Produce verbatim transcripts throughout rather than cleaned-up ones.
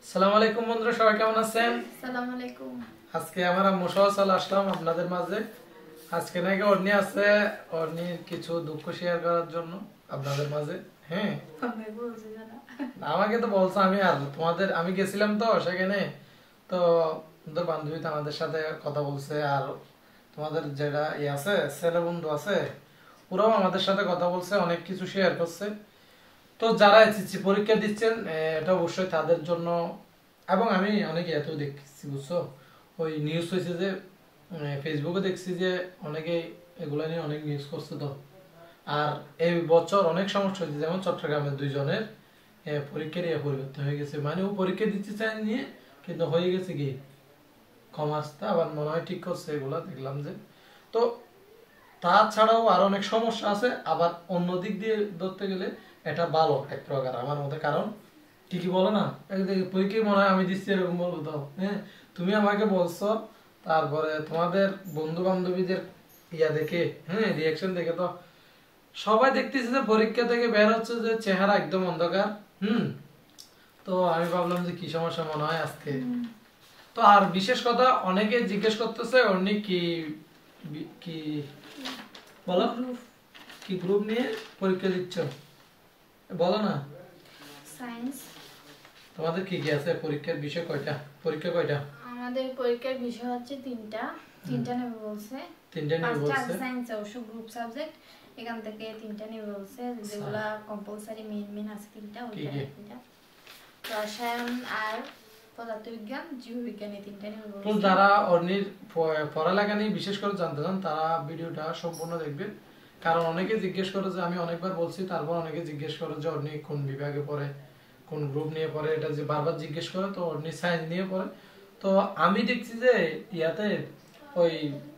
আসসালামু আলাইকুম বন্ধুরা, সবাই কেমন আছেন? আসসালামু আলাইকুম। আজকে আমরা মোশাও চলে আসলাম আপনাদের মাঝে। আজকে নাকি অর্নি আছে, অর্নির কিছু দুঃখ শেয়ার করার জন্য আপনাদের মাঝে। হ্যাঁ, আমাকে তো বলছো, আমি আর তোমাদের আমি গেছিলাম তো সেখানে, তো তোমাদের বান্ধবী তো আমাদের সাথে কথা বলছে, আর তোমাদের যেটা ই আছে ছেলে বন্ধু আছে ওরাও আমাদের সাথে কথা বলছে, অনেক কিছু শেয়ার করছে। তো যারা এসএসসি পরীক্ষা দিচ্ছেন এটা অবশ্যই তাদের জন্য, এবং আমি অনেকে এত দেখছি বুঝছো, ওই নিউজ হয়েছে যে ফেসবুকে দেখছি যে অনেকে এগুলা নিয়ে অনেক নিউজ করছে। তো আর এই বছর অনেক সমস্যা হয়েছে, যেমন চট্টগ্রামের দুইজনের পরীক্ষার ইয়ে পরিবর্তন হয়ে গেছে, মানে ও পরীক্ষা দিতে চায় নিয়ে কিন্তু হয়ে গেছে কি কমার্সটা আবার মনে হয় ঠিক করছে, এগুলা দেখলাম যে। তো তাছাড়াও আরো অনেক সমস্যা আছে, আবার অন্য দিক দিয়ে ধরতে গেলে এটা ভালো এক প্রকার আমার মতে। কারণ ঠিকই বলো না, পরীক্ষায় মনে হয় আমি দিচ্ছি এরকম বলবো তো। হ্যাঁ, তুমি আমাকে বলছো, তারপরে তোমাদের বন্ধু বান্ধবীদের ইয়া দেখে, হ্যাঁ রিয়াকশন দেখে তো সবাই দেখতেছে যে পরীক্ষা থেকে বের হচ্ছে যে চেহারা একদম অন্ধকার। হুম, তো আমি ভাবলাম যে কি সমস্যা মনে হয় আজকে। তো আর বিশেষ কথা অনেকে জিজ্ঞেস করতেছে অর্নি কি কি বলো কি গ্রুপ নিয়ে পরীক্ষা দিচ্ছ বলো না। সায়েন্স। তোমাদের কি কি আছে পরীক্ষার বিষয়? কয়টা পরীক্ষা? কয়টা আমাদের পরীক্ষার বিষয় হচ্ছে তিনটা তিনটা নেবে বলছে। তিনটা নেবে বলছে। সায়েন্স অবশ্য গ্রুপ সাবজেক্ট, এখান থেকে তিনটা নেবে বলছে, যেগুলা কম্পালসারি মেইন মেইন আছে তিনটা, ওইটা তিনটা রসায়ন আর পদার্থবিজ্ঞান জীববিজ্ঞান, এই তিনটা নেবে বলছে। তো যারা অর্নির পড়ালেখা নিয়ে বিশেষ করে জানতে চান তারা ভিডিওটা সম্পূর্ণ দেখবেন, কারণ অনেকে জিজ্ঞেস করে যে আমি অনেকবার বলছি, তারপর অনেকে জিজ্ঞেস করে যে অর্নি কোন বিভাগে পড়ে, কোন গ্রুপ নিয়ে পড়ে, এটা যে বারবার জিজ্ঞেস করে। তো অর্নি সায়েন্স নিয়ে পড়ে। তো আমি দেখছি যে ইয়াতে ওই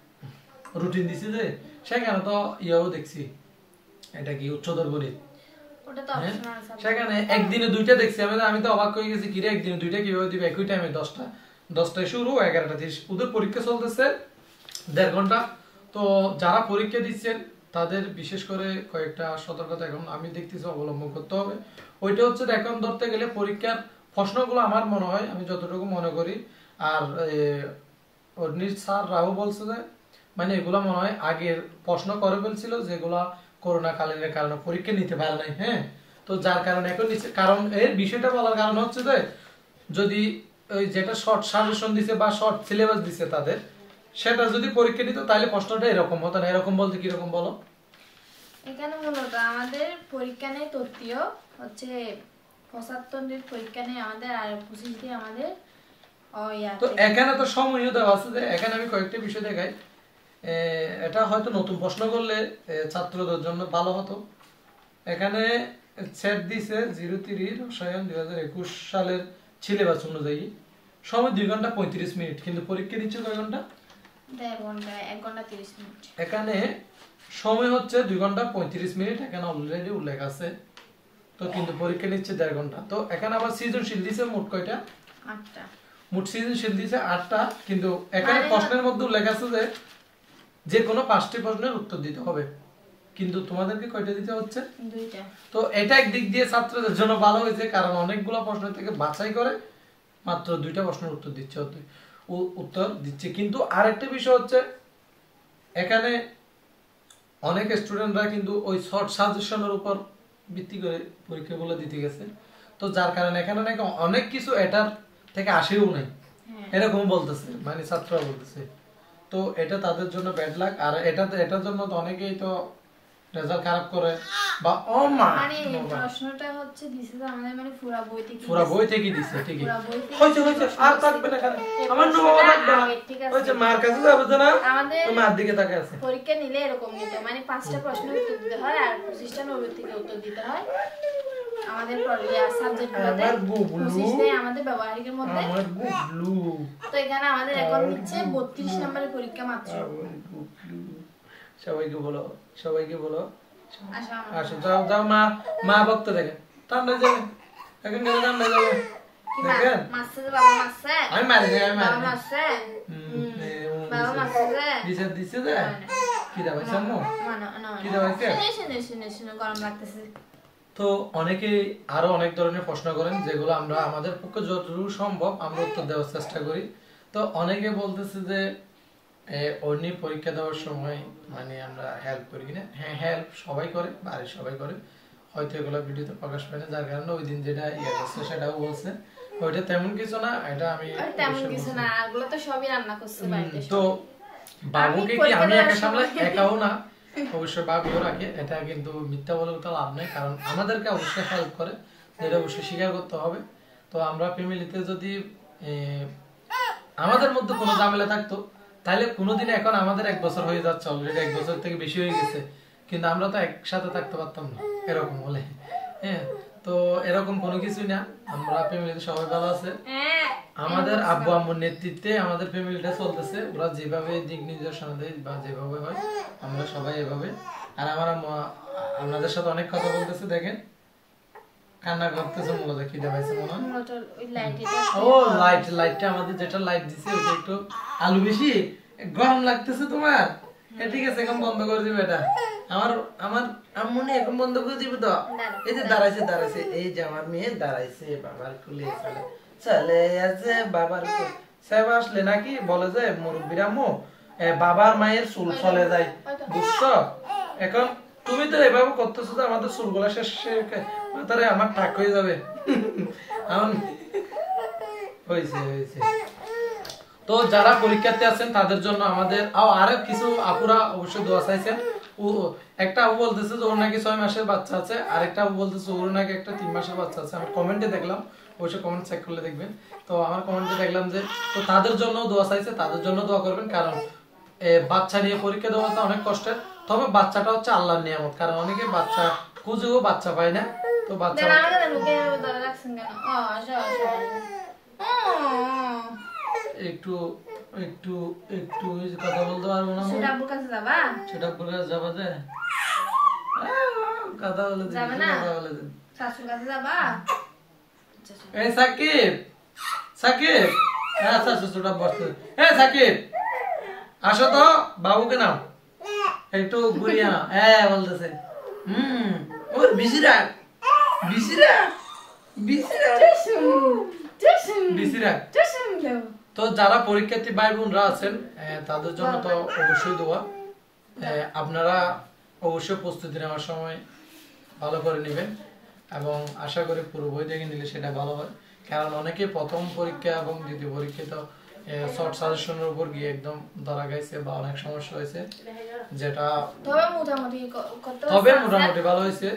রুটিন দিছি যে সেখানে তো ইয়াও দেখছি, এটা কি উচ্চতর গণিত, ওটা তো অপশনাল সাবজেক্ট, সেখানে একদিনে দুইটা দেখছি। আমি আমি তো অবাক হয়ে গেছি, কিরে একদিনে দুইটা কিভাবে দিবে একই টাইমে? দশটা দশটায় শুরু, এগারোটা তিরিশ ওদের পরীক্ষা চলতেছে দেড় ঘন্টা। তো যারা পরীক্ষা দিচ্ছেন তাদের বিশেষ করে কয়েকটা সতর্কতা এখন আমি দেখতেছি অবলম্বন করতে হবে। ওইটা হচ্ছে এখন ধরতে গেলে পরীক্ষার প্রশ্নগুলো আমার মনে হয়, আমি যতটুকু মনে করি, আর অর্নির স্যার রাহু বলছে যে মানে এগুলা মনে হয় আগের প্রশ্ন করে ফেলছিল, যেগুলা করোনা কালীনের কারণে পরীক্ষা নিতে পারে নাই। হ্যাঁ, তো যার কারণে এখন নিচ্ছে। কারণ এর বিষয়টা বলার কারণ হচ্ছে যে যদি ওই যেটা শর্ট সাজেশন দিছে বা শর্ট সিলেবাস দিছে তাদের, সেটা যদি পরীক্ষা নিত তাহলে প্রশ্নটা এরকম হতো না। এরকম বলতে কিরকম বলো? এখানে মূলত আমাদের পরীক্ষা নেই তত্ত্বীয় হচ্ছে পঁচাত্তর দিন পরীক্ষা নেই আমাদের, আর পঁচিশ দিন আমাদের। তো এখানে তো সময়ও দেওয়া আছে, যে এখানে আমি কয়েকটা বিষয় দেখাই। এটা হয়তো নতুন প্রশ্ন করলে ছাত্রদের জন্য ভালো হতো। এখানে সেট দিছে জিরো তিরিশ রসায়ন দুই হাজার একুশ সালের সিলেবাস অনুযায়ী সময় দুই ঘন্টা পঁয়ত্রিশ মিনিট, কিন্তু পরীক্ষা দিচ্ছে কয় ঘন্টা? দেড় ঘন্টা, এক ঘন্টা তিরিশ মিনিট। এখানে সময় হচ্ছে দুই ঘন্টা পঁয়ত্রিশ মিনিট, এখানে অলরেডি উল্লেখ আছে। তো কিন্তু পরীক্ষা নিচ্ছে দেড় ঘন্টা। তো এখানে আবার সৃজনশীল দিছে মোট কয়টা? আটটা। মোট সৃজনশীল দিছে আটটা, কিন্তু এখানে প্রশ্নের মধ্যে উল্লেখ আছে যে যে কোনো পাঁচটি প্রশ্নের উত্তর দিতে হবে, কিন্তু তোমাদেরকে কয়টা দিতে হচ্ছে? দুইটা। তো এটা একদিক দিয়ে ছাত্রদের জন্য ভালো হয়েছে, কারণ অনেকগুলো প্রশ্ন থেকে বাছাই করে মাত্র দুইটা প্রশ্নের উত্তর দিচ্ছে উত্তর দিচ্ছে কিন্তু আরেকটা বিষয় হচ্ছে এখানে অনেক স্টুডেন্টরা কিন্তু ওই শর্ট সাজেশনের উপর ভিত্তি করে পরীক্ষাগুলো দিতে গেছে। তো যার কারণে এখানে নাকি অনেক কিছু এটার থেকে আসেও নাই, এরকম বলতেছে, মানে ছাত্ররা বলতেছে। তো এটা তাদের জন্য ব্যাড লাক। আর এটা এটার জন্য তো অনেকেই তো রেজাল্ট খারাপ করে বা ও মা মানে প্রশ্নটা হচ্ছে দিছে যে আমাদের মানে পুরো বই থেকে পুরো বই থেকে দিছে। ঠিক আছে, হইছে হইছে আর থাকবে না, কারণ আমার নো থাকবে না। হইছে মার কাছে যাবে না, আমাদের মার দিকে তাকিয়ে আছে। পরীক্ষা নিলে এরকম নিত, মানে পাঁচটা প্রশ্নের উত্তর দিতে হয় আর পঁচিশটা নব্বই থেকে উত্তর দিতে হয়। আমাদের পড়িয়া সাবজেক্টগুলোতে পঁচিশ নেই আমাদের ব্যবহারিকের মধ্যে। আমার গুবলু তো এখানে আমাদের এখন দিচ্ছে বত্রিশ নম্বরের পরীক্ষা মাত্র। সবাইকে বলো, সবাইকে বলো আসো, যাও যাও, মা মা বক্তা দেখে ঠান্ডা যাবে এখন, গেলে ঠান্ডা যাবে। দেখেন আমি মারি যাই, আমি মারি দিছে দিছে যে কি দাবাইছে আম্মু, কি দাবাইছে? শুনে শুনে শুনে শুনে গরম লাগতেছে। তো অনেকে আরো অনেক ধরনের প্রশ্ন করেন যেগুলো আমরা আমাদের পক্ষে যতটুকু সম্ভব আমরা উত্তর দেওয়ার চেষ্টা করি। তো অনেকে বলতেছে যে অর্নি পরীক্ষা দেওয়ার সময় মানে আমরা হেল্প করি কিনা। হ্যাঁ, হেল্প সবাই করে, বাড়ির সবাই করে, হয়তো এগুলো ভিডিওতে প্রকাশ পায় না, যার কারণে ওই দিন যেটা ইয়ে করছে সেটাও বলছে, ওইটা তেমন কিছু না, এটা আমি তেমন কিছু না, এগুলো তো সবই রান্না করছে বাড়িতে। তো বাবুকে কি আমি একা সামলাই? একাও না, অবশ্যই বাবিও রাখে, এটা কিন্তু মিথ্যা বলে তো লাভ নেই, কারণ আমাদেরকে অবশ্যই হেল্প করে, যেটা অবশ্যই স্বীকার করতে হবে। তো আমরা ফ্যামিলিতে যদি আমাদের মধ্যে কোনো ঝামেলা থাকতো তাহলে কোনোদিন, এখন আমাদের এক বছর হয়ে যাচ্ছে, অলরেডি এক বছর থেকে বেশি হয়ে গেছে, কিন্তু আমরা তো একসাথে থাকতে পারতাম না এরকম হলে। হ্যাঁ, তো এরকম কোনো কিছুই না, আমরা ফ্যামিলিতে সবাই ভালো আছে। আমাদের আব্বু আম্মুর নেতৃত্বে আমাদের ফ্যামিলিটা চলতেছে, ওরা যেভাবে দিক নির্দেশনা দেয় বা যেভাবে হয় আমরা সবাই এভাবে। আর আমার আম্মু আপনাদের সাথে অনেক কথা বলতেছে, দেখেন কান্না করতেছে, মূলত খিদে পাইছে মনে হয়। ও লাইট, লাইটটা আমাদের যেটা লাইট দিছে ওটা একটু আলু বেশি, গরম লাগতেছে তোমার, ঠিক আছে এখন বন্ধ করে দিবে এটা। আমার আমার আম্মু নে এখন বন্ধ করে দিবে তো। এই যে দাঁড়াইছে দাঁড়াইছে এই যে আমার মেয়ে দাঁড়াইছে, বাবার কুলে চলে চলে আছে, বাবার সেবা আসলে নাকি বলে যে মুরব্বির আম্মু বাবার মায়ের চুল চলে যায়, বুঝছো? এখন তুমি তো এভাবে করতেছো যে আমাদের চুলগুলা শেষ তারে আমার টাক হয়ে যাবে। আমার হয়েছে হয়েছে তো যারা পরীক্ষার্থী আছেন তাদের জন্য আমাদের আরো কিছু আপুরা অবশ্যই দোয়া চাইছেন। একটা আপু বলতেছে যে ওর নাকি ছয় মাসের বাচ্চা আছে, আরেকটা আপু বলতেছে ওর নাকি একটা তিন মাসের বাচ্চা আছে। আমার কমেন্টে দেখলাম, অবশ্যই কমেন্ট চেক করলে দেখবেন। তো আমার কমেন্টে দেখলাম যে তো তাদের জন্য দোয়া চাইছে, তাদের জন্য দোয়া করবেন, কারণ বাচ্চা নিয়ে পরীক্ষা দেওয়াটা অনেক কষ্টের। তবে বাচ্চাটা হচ্ছে আল্লাহর নিয়ামত, কারণ অনেকে বাচ্চা খুঁজেও বাচ্চা পায় না। তো বাচ্চা একটু একটু একটু কথা বলতে পারবো না, সেটা আপুর কাছে যাবা, সেটা আপুর কাছে যাবা যে কথা বলে দিন, কথা বলে দিন, শাশুর কাছে যাবা। এই সাকিব, সাকিব, হ্যাঁ শাশুর ছোটা বসতে, এই সাকিব আসো তো, বাবুকে নাও একটু ঘুরিয়ে নাও, হ্যাঁ বলতেছে হুম ওর বিসিরা বিসিরা বিসিরা বিসিরা। তো যারা পরীক্ষার্থী ভাই বোনরা আছেন তাদের জন্য তো অবশ্যই দোয়া, আপনারা অবশ্যই প্রস্তুতি নেওয়ার সময় ভালো করে নেবেন এবং আশা করি পুরো বই দেখে নিলে সেটা ভালো হয়, কারণ অনেকে প্রথম পরীক্ষা এবং দ্বিতীয় পরীক্ষা তো শর্ট সাজেশনের উপর গিয়ে একদম ধরা গেছে বা অনেক সমস্যা হয়েছে, যেটা তবে মোটামুটি তবে মোটামুটি ভালো হয়েছে।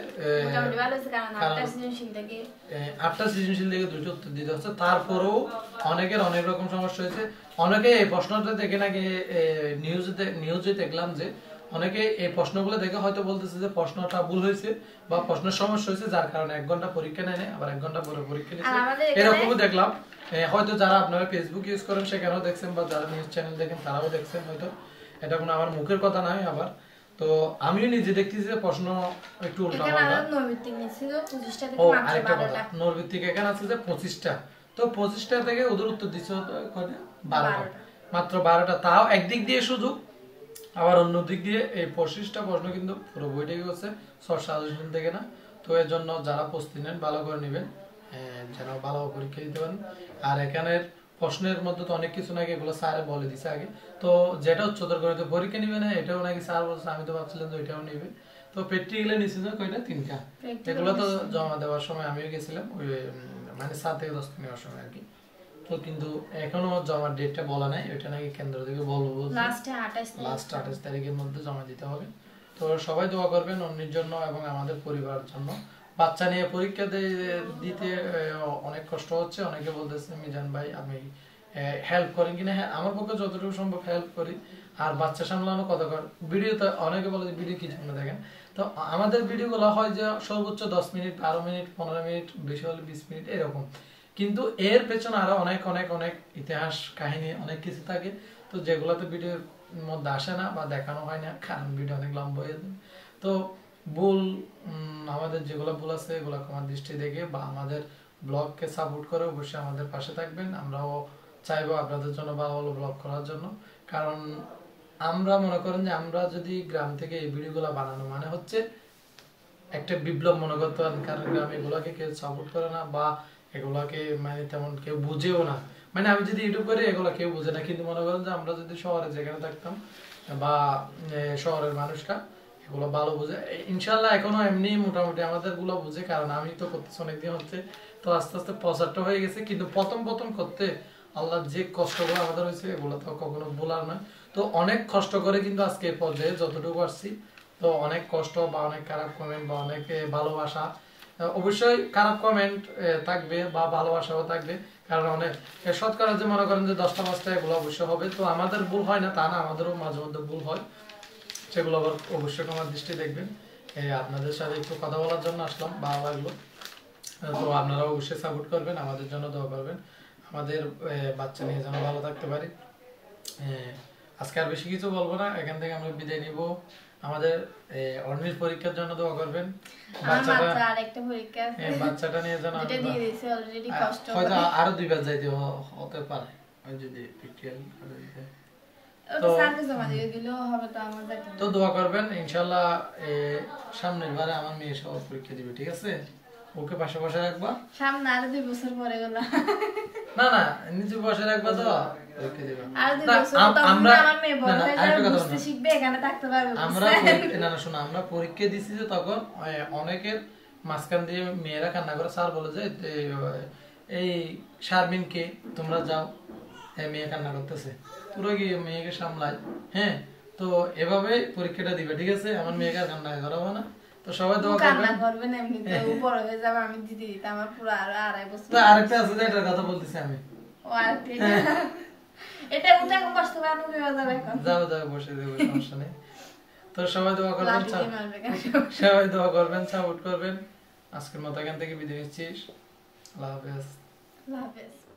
আটটা সৃজনশীল থেকে দুটো উত্তর দিতে হচ্ছে, তারপরেও অনেকের অনেক রকম সমস্যা হয়েছে। অনেকে এই প্রশ্নটা দেখে নাকি নিউজে নিউজে দেখলাম যে অনেকে এই প্রশ্নগুলো দেখে হয়তো বলতেছে যে প্রশ্নটা ভুল হয়েছে বা প্রশ্নের সমস্যা হয়েছে, যার কারণে এক ঘন্টা পরীক্ষা নেয় আবার এক ঘন্টা পরে পরীক্ষা নিচ্ছে, এরকমও দেখলাম। হয়তো যারা আপনারা ফেসবুক ইউজ করেন সেখানেও দেখছেন বা যারা নিউজ চ্যানেল দেখেন তারাও দেখছেন, হয়তো এটা কোনো আমার মুখের কথা নয়। আবার তো আমিও নিজে দেখতেছি যে প্রশ্ন একটু উল্টা পাল্টা। ও আরেকটা কথা, নৈর্ভিত্তিক এখানে আছে যে পঁচিশটা, তো পঁচিশটা থেকে ওদের উত্তর দিচ্ছে বারোটা, মাত্র বারোটা, তাও একদিক দিয়ে সুযোগ, আবার অন্য দিক দিয়ে এই পঁচিশটা প্রশ্ন কিন্তু পুরো বইটাই হচ্ছে শর্ট সাজেশন থেকে না। তো এর জন্য যারা প্রস্তুতি নেন ভালো করে নেবেন, যেন ভালো পরীক্ষা দিতে পারেন। আর এখানের প্রশ্নের মধ্যে তো অনেক কিছু নাকি এগুলো স্যার বলে দিছে আগে, তো যেটা উচ্চতর গণিত পরীক্ষা নিবে না এটাও নাকি স্যার বলছে, আমি তো ভাবছিলাম যে এটাও নিবে। তো প্র্যাকটিক্যালি নিচ্ছে যে কয়টা তিনটা, এগুলো তো জমা দেওয়ার সময় আমিও গেছিলাম, ওই মানে সাত থেকে দশ নেওয়ার সময় আর কি। তো কিন্তু এখনো জমার ডেটটা বলা নাই, ওইটা নাকি কেন্দ্র থেকে বলবো বলছে লাস্ট আঠাশ তারিখের মধ্যে জমা দিতে হবে। তো সবাই দোয়া করবেন অন্যের জন্য এবং আমাদের পরিবারের জন্য। বাচ্চা নিয়ে পরীক্ষা দিতে অনেক কষ্ট হচ্ছে, অনেকে বলতেছে মিজান ভাই আমি হেল্প করেন কিনা। হ্যাঁ, আমার পক্ষে যতটুকু সম্ভব হেল্প করি। আর বাচ্চা সামলানো কত কর ভিডিওতে অনেকে বলে যে ভিডিও কিছু না দেখেন, তো আমাদের ভিডিওগুলো হয় যে সর্বোচ্চ দশ মিনিট, বারো মিনিট, পনেরো মিনিট, বেশি হলে বিশ মিনিট এরকম, কিন্তু এর পেছনে আরো অনেক অনেক অনেক ইতিহাস কাহিনী অনেক কিছু থাকে, তো যেগুলোতে ভিডিওর মধ্যে আসে না বা দেখানো হয় না, কারণ ভিডিও অনেক লম্বা হয়ে যায়। তো ভুল আমাদের যেগুলো ভুল আছে এগুলো আমার দৃষ্টি দেখে বা আমাদের ব্লগকে সাপোর্ট করে অবশ্যই আমাদের পাশে থাকবেন। আমরাও চাইবো আপনাদের জন্য ভালো ভালো ব্লগ করার জন্য, কারণ আমরা মনে করেন যে আমরা যদি গ্রাম থেকে এই ভিডিওগুলো বানানো মানে হচ্ছে একটা বিপ্লব মনে করতে পারেন, কারণ গ্রামে এগুলাকে কেউ সাপোর্ট করে না বা এগুলাকে মানে তেমন কেউ বুঝেও না। মানে আমি যদি ইউটিউব করি এগুলা কেউ বুঝে না, কিন্তু মনে করেন যে আমরা যদি শহরে যেখানে থাকতাম বা শহরের মানুষরা এগুলো ভালো বুঝে, ইনশাল্লাহ এখনো এমনি মোটামুটি আমাদের গুলো বুঝে, কারণ আমি তো করতেছি অনেকদিন হচ্ছে, তো আস্তে আস্তে প্রচারটা হয়ে গেছে। কিন্তু প্রথম প্রথম করতে আল্লাহ যে কষ্টগুলো আমাদের হয়েছে এগুলো তো কখনো ভোলার নয়। তো অনেক কষ্ট করে কিন্তু আজকে এই পর্যায়ে যতটুকু আসছি, তো অনেক কষ্ট বা অনেক খারাপ কমেন্ট বা অনেক ভালোবাসা, অবশ্যই খারাপ কমেন্ট থাকবে বা ভালোবাসাও থাকবে, কারণ অনেক শতকরা যে মনে করেন যে দশটা পাঁচটা এগুলো অবশ্যই হবে। তো আমাদের ভুল হয় না তা না, আমাদেরও মাঝে মধ্যে ভুল হয়, সেগুলো আবার অবশ্যই আমার দৃষ্টি দেখবেন। আপনাদের সাথে একটু কথা বলার জন্য আসলাম, ভালো লাগলো। তো আপনারা অবশ্যই সাপোর্ট করবেন, আমাদের জন্য দোয়া করবেন, আমাদের বাচ্চা নিয়ে যেন ভালো থাকতে পারি। আজকে আর বেশি কিছু বলবো না, এখান থেকে আমরা বিদায় নিব। আমাদের অর্নির পরীক্ষার জন্য দোয়া করবেন। বাচ্চাটা আরেকটা পরীক্ষা আছে, বাচ্চাটা নিয়ে যেন যেটা দিয়ে দিয়েছে অলরেডি, কষ্ট হয়তো আরো দুইবার যাইতে হতে পারে, ওই যদি প্র্যাকটিক্যাল ওটা সাথে জমা দিয়ে দিলেও হবে। তো আমাদের তো দোয়া করবেন, ইনশাআল্লাহ সামনের বারে আমার মেয়ে সব পরীক্ষা দিবে, ঠিক আছে? ওকে পাশে পাশে রাখবা, সামনে আর দুই বছর পরে গেল না না নিচে বসে রাখবা, তো পরীক্ষা দিবা। আর দুই বছর তো আমরা আমার মেয়ে বড় হয়ে যাবে, বুঝতে শিখবে, এখানে থাকতে পারবে। আমরা না না শোনো, আমরা পরীক্ষা দিছি যে তখন অনেকের মাঝখান দিয়ে মেয়েরা কান্না করে, স্যার বলে যে এই শারমিনকে তোমরা যাও, মেয়ে কান্না করতেছে, পুরো গিয়ে মেয়েকে সামলায়। হ্যাঁ, তো এভাবে পরীক্ষাটা দিবে, ঠিক আছে? আমার মেয়েকে আর কান্না করাবো না। তো সবাই দোয়া করবেন, কান্না করবেন এমনিতে, ও বড় হয়ে যাবে, আমি দিদি দিতে আমার পুরো আরো আড়াই বছর। তো আরেকটা আছে যে এটার কথা বলতেছি আমি, ও আরেকটা এটা উঠে এখন বসতে পারবো, বিবাহ যাবে এখন, যাও যাও বসে দেবো, সমস্যা নেই। তো সবাই দোয়া করবেন, সবাই দোয়া করবেন, সাপোর্ট করবেন। আজকের মতো এখান থেকে বিদায় নিচ্ছি, আল্লাহ হাফেজ। আল্লাহ হাফেজ।